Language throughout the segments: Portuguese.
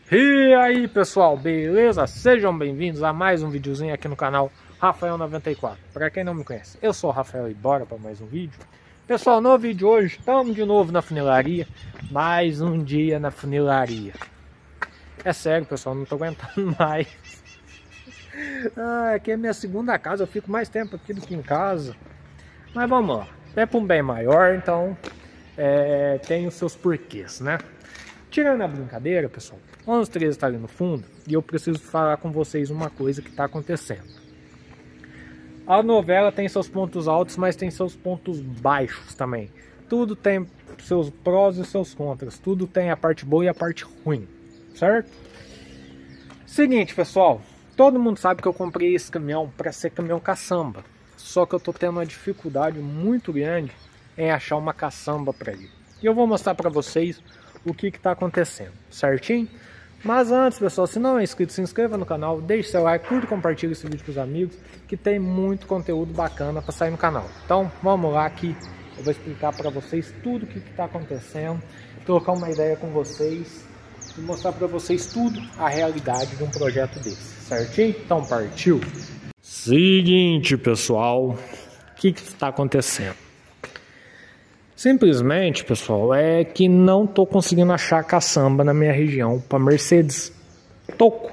E aí pessoal, beleza? Sejam bem-vindos a mais um videozinho aqui no canal Rafael94. Para quem não me conhece, eu sou o Rafael e bora para mais um vídeo. Pessoal, no vídeo de hoje, estamos de novo na funilaria. Mais um dia na funilaria. É sério pessoal, não tô aguentando mais. Aqui é minha segunda casa, eu fico mais tempo aqui do que em casa. Mas vamos lá, é para um bem maior, então tem os seus porquês, né? Tirando a brincadeira, pessoal, 11:13 está ali no fundo e eu preciso falar com vocês uma coisa que está acontecendo. A novela tem seus pontos altos, mas tem seus pontos baixos também. Tudo tem seus prós e seus contras. Tudo tem a parte boa e a parte ruim, certo? Seguinte, pessoal, todo mundo sabe que eu comprei esse caminhão para ser caminhão caçamba. Só que eu tô tendo uma dificuldade muito grande em achar uma caçamba para ele. E eu vou mostrar para vocês o que está acontecendo, certinho? Mas antes, pessoal, se não é inscrito, se inscreva no canal, deixe seu like, curta e compartilhe esse vídeo com os amigos, que tem muito conteúdo bacana para sair no canal. Então, vamos lá que eu vou explicar para vocês tudo o que está acontecendo, trocar uma ideia com vocês e mostrar para vocês tudo a realidade de um projeto desse, certinho? Então, partiu! Seguinte, pessoal, o que está acontecendo? Simplesmente, pessoal, é que não tô conseguindo achar caçamba na minha região para Mercedes Toco.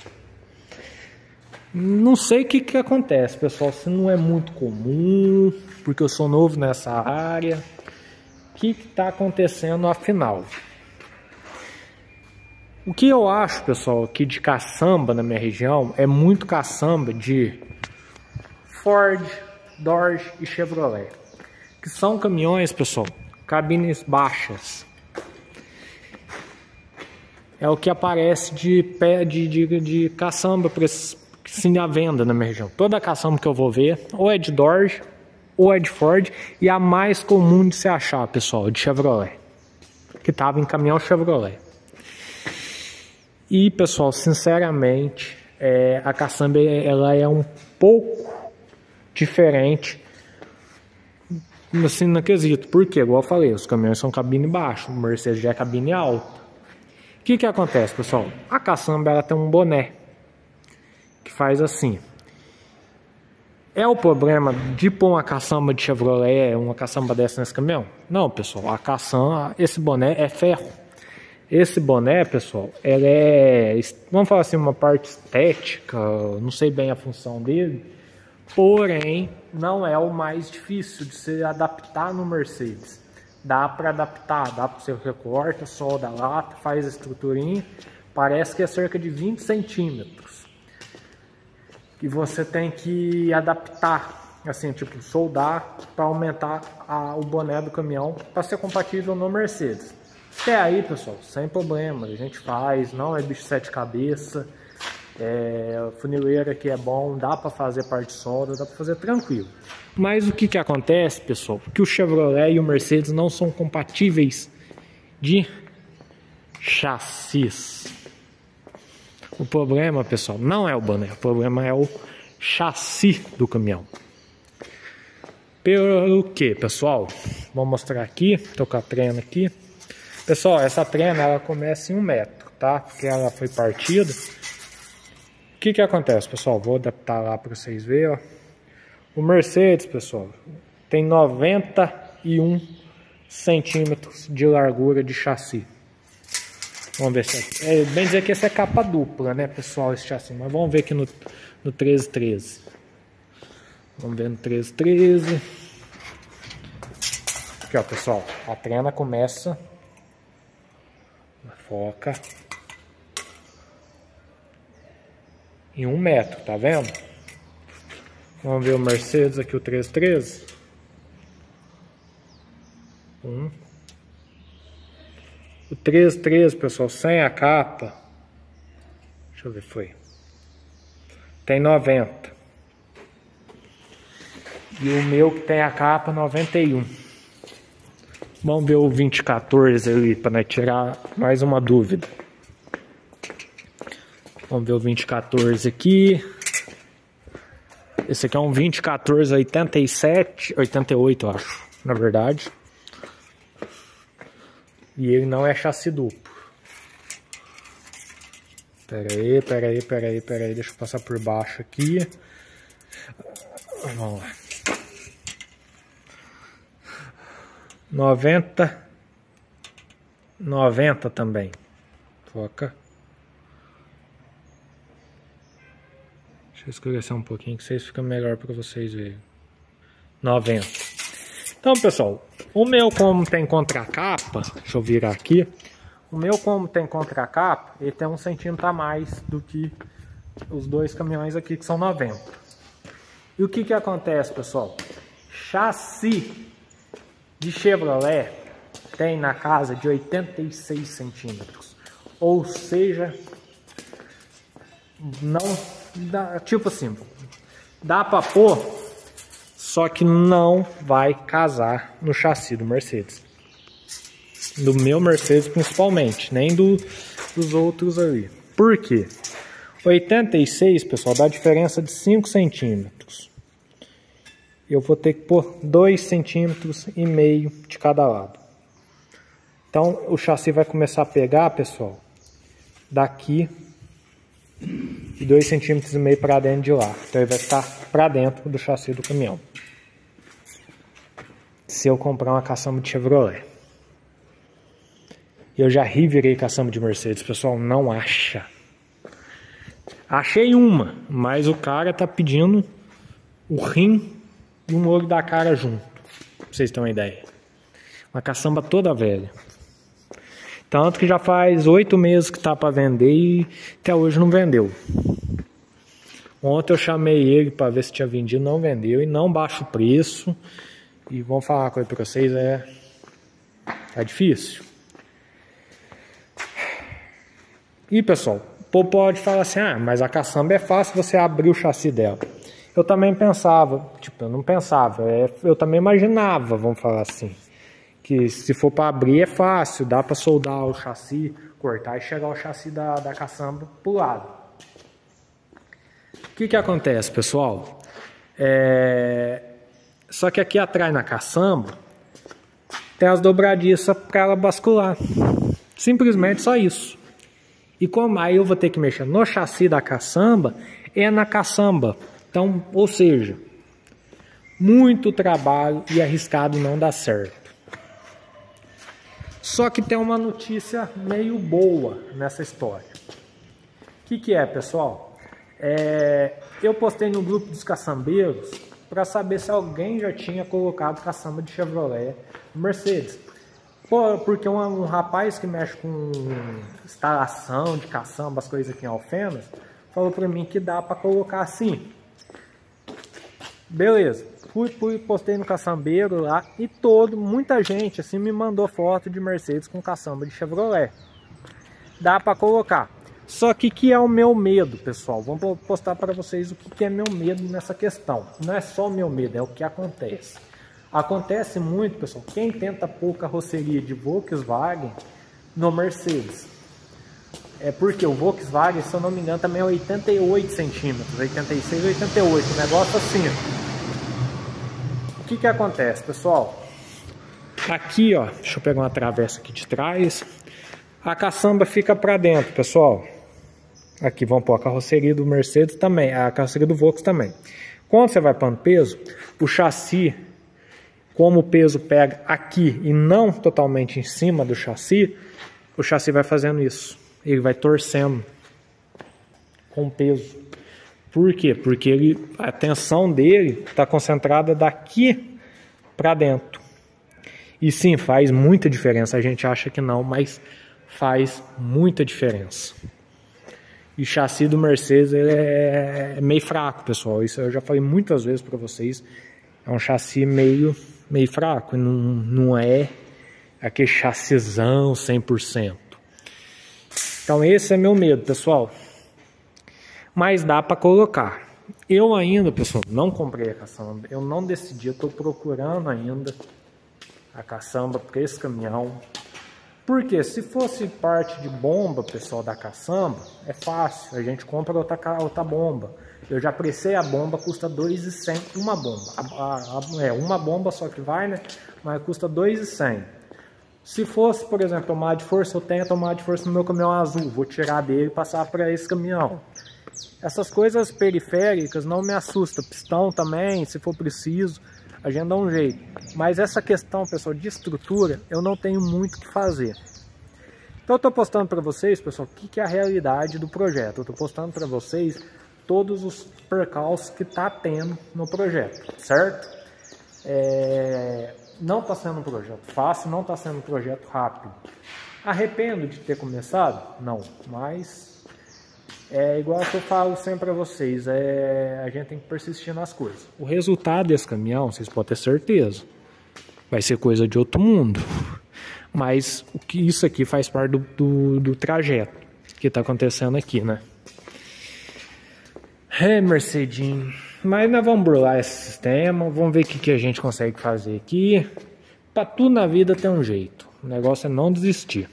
Não sei o que acontece, pessoal, se não é muito comum, porque eu sou novo nessa área. O que está acontecendo afinal? O que eu acho, pessoal, aqui de caçamba na minha região é muito caçamba de Ford, Dodge e Chevrolet. Que são caminhões, pessoal, cabines baixas. É o que aparece de caçamba sim, à venda na minha região. Toda caçamba que eu vou ver, ou é de Dodge, ou é de Ford, e a mais comum de se achar, pessoal, de Chevrolet. Que estava em caminhão Chevrolet. E, pessoal, sinceramente, a caçamba ela é um pouco diferente assim no quesito, porque igual eu falei, os caminhões são cabine baixa, o Mercedes já é cabine alta. O que acontece, pessoal? A caçamba ela tem um boné que faz assim. É o problema de pôr uma caçamba de Chevrolet, uma caçamba dessa nesse caminhão? Não, pessoal, a caçamba, esse boné é ferro. Esse boné, pessoal, ela vamos falar assim, uma parte estética, não sei bem a função dele. Porém, não é o mais difícil de se adaptar no Mercedes. Dá para adaptar, dá para você recorta, solda a lata, faz a estruturinha. Parece que é cerca de 20 centímetros. E você tem que adaptar, assim, tipo, soldar para aumentar o boné do caminhão para ser compatível no Mercedes. Até aí, pessoal, sem problema, a gente faz, não é bicho de sete cabeças. Funileira aqui é bom, dá para fazer parte de solda, dá para fazer tranquilo. Mas o que acontece, pessoal? Que o Chevrolet e o Mercedes não são compatíveis de chassis. O problema, pessoal, não é o boné, o problema é o chassi do caminhão. Pelo que, pessoal? Vou mostrar aqui, tô com a trena aqui. Pessoal, essa trena ela começa em 1 metro, tá? Porque ela foi partida. O que acontece, pessoal? Vou adaptar lá para vocês verem. Ó. O Mercedes, pessoal, tem 91 centímetros de largura de chassi. Vamos ver se bem dizer que esse é capa dupla, né, pessoal, esse chassi. Mas vamos ver aqui no 1313. Vamos ver no 1313. Aqui, ó, pessoal, a trena começa na foca. Em 1 metro, tá vendo? Vamos ver o Mercedes aqui, o 1313. O 1313, pessoal, sem a capa. Deixa eu ver, foi. Tem 90. E o meu que tem a capa, 91. Vamos ver o 2014 ali, para nós tirar mais uma dúvida. Vamos ver o 2014 aqui. Esse aqui é um 2014 87, 88 eu acho, na verdade. E ele não é chassi duplo. Pera aí, deixa eu passar por baixo aqui. Vamos lá. 90 também. Foca. Deixa eu escurecer um pouquinho que vocês ficam melhor para vocês verem. 90. Então, pessoal, o meu como tem contracapa, deixa eu virar aqui. O meu como tem contracapa, ele tem 1 centímetro a mais do que os dois caminhões aqui que são 90. E o que que acontece, pessoal? Chassi de Chevrolet tem na casa de 86 centímetros. Ou seja, não dá, tipo assim, dá para pôr, só que não vai casar no chassi do Mercedes. Do meu Mercedes principalmente, nem dos outros ali. Por quê? 86, pessoal, dá diferença de 5 centímetros. Eu vou ter que pôr 2,5 centímetros de cada lado. Então o chassi vai começar a pegar, pessoal, daqui e 2,5 centímetros para dentro de lá. Então ele vai ficar para dentro do chassi do caminhão. Se eu comprar uma caçamba de Chevrolet. Eu já revirei caçamba de Mercedes, pessoal, não acha. Achei uma, mas o cara tá pedindo o rim e um olho da cara junto. Pra vocês terem uma ideia. Uma caçamba toda velha. Tanto que já faz 8 meses que tá para vender e até hoje não vendeu. Ontem eu chamei ele para ver se tinha vendido, não vendeu e não baixa o preço. E vamos falar uma coisa para vocês, tá difícil. E pessoal, o povo pode falar assim, mas a caçamba é fácil você abrir o chassi dela. Eu também pensava, eu não pensava, eu também imaginava, vamos falar assim, que se for para abrir é fácil, dá para soldar o chassi, cortar e chegar o chassi da caçamba pro lado. O que acontece, pessoal? Só que aqui atrás na caçamba tem as dobradiças para ela bascular. Simplesmente só isso. E como aí eu vou ter que mexer no chassi da caçamba, na caçamba. Então, ou seja, muito trabalho e arriscado não dá certo. Só que tem uma notícia meio boa nessa história. O que é, pessoal? Eu postei no grupo dos caçambeiros para saber se alguém já tinha colocado caçamba de Chevrolet no Mercedes. Porque um rapaz que mexe com instalação de caçamba, as coisas aqui em Alfenas, falou para mim que dá para colocar assim. Beleza, postei no caçambeiro lá e muita gente assim me mandou foto de Mercedes com caçamba de Chevrolet. Dá para colocar. Só que é o meu medo, pessoal? Vamos postar para vocês o que é meu medo nessa questão. Não é só o meu medo, é o que acontece. Acontece muito, pessoal, quem tenta pôr carroceria de Volkswagen no Mercedes. Porque o Volkswagen, se eu não me engano, também é 88 centímetros, 86, 88, um negócio assim. O que acontece, pessoal? Aqui, ó, deixa eu pegar uma travessa aqui de trás. A caçamba fica para dentro, pessoal. Aqui vamos pôr a carroceria do Mercedes também, a carroceria do Volkswagen também. Quando você vai pondo peso, o chassi, como o peso pega aqui e não totalmente em cima do chassi, o chassi vai fazendo isso. Ele vai torcendo com o peso. Por quê? Porque a tensão dele está concentrada daqui para dentro. E sim, faz muita diferença. A gente acha que não, mas faz muita diferença. E o chassi do Mercedes ele é meio fraco, pessoal. Isso eu já falei muitas vezes para vocês. É um chassi meio fraco, não é aquele chassizão 100%. Então esse é meu medo, pessoal. Mas dá para colocar. Eu ainda, pessoal, não comprei a caçamba. Eu não decidi, eu estou procurando ainda a caçamba para esse caminhão. Porque se fosse parte de bomba, pessoal, da caçamba, é fácil. A gente compra outra bomba. Eu já pressei a bomba, custa 2.100 uma bomba. Uma bomba só que vai, né? Mas custa 2.100. Se fosse, por exemplo, tomada de força, eu tenho a tomada de força no meu caminhão azul, vou tirar dele e passar para esse caminhão. Essas coisas periféricas não me assustam, pistão também, se for preciso, a gente dá um jeito. Mas essa questão, pessoal, de estrutura, eu não tenho muito o que fazer. Então eu estou postando para vocês, pessoal, o que é a realidade do projeto. Eu estou postando para vocês todos os percalços que está tendo no projeto, certo? Não está sendo um projeto fácil, não está sendo um projeto rápido. Arrependo de ter começado? Não, mas é igual que eu falo sempre para vocês, a gente tem que persistir nas coisas. O resultado desse caminhão, vocês podem ter certeza, vai ser coisa de outro mundo. Mas o que isso aqui faz parte do trajeto que está acontecendo aqui, né? Mercedinho. Mas nós vamos burlar esse sistema, vamos ver o que a gente consegue fazer aqui. Para tudo na vida tem um jeito. O negócio é não desistir.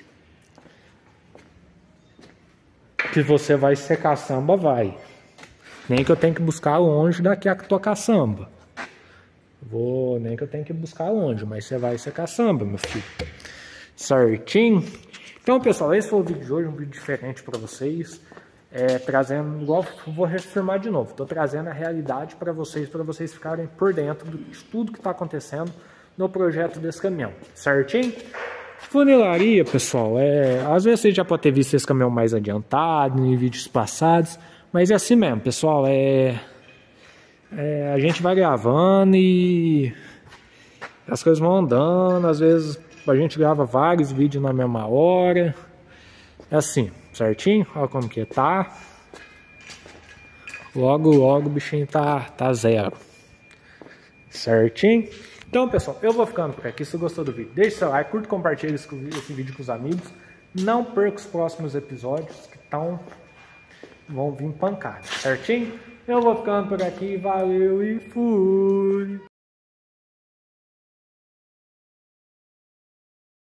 Se você vai ser caçamba, vai. Nem que eu tenha que buscar longe daqui a tua caçamba. Nem que eu tenha que buscar longe, mas você vai ser caçamba, meu filho. Certinho? Então, pessoal, esse foi o vídeo de hoje, um vídeo diferente para vocês. Trazendo, igual eu vou reafirmar de novo, estou trazendo a realidade para vocês ficarem por dentro de tudo que está acontecendo no projeto desse caminhão, certinho? Funilaria, pessoal, às vezes você já pode ter visto esse caminhão mais adiantado em vídeos passados, mas é assim mesmo, pessoal, a gente vai gravando e as coisas vão andando, às vezes a gente grava vários vídeos na mesma hora, é assim, certinho? Olha como que tá. Logo o bichinho tá zero. Certinho? Então, pessoal, eu vou ficando por aqui. Se você gostou do vídeo, deixe seu like, curta e compartilhe esse vídeo com os amigos. Não perca os próximos episódios que vão vir pancadas, certinho? Eu vou ficando por aqui. Valeu e fui!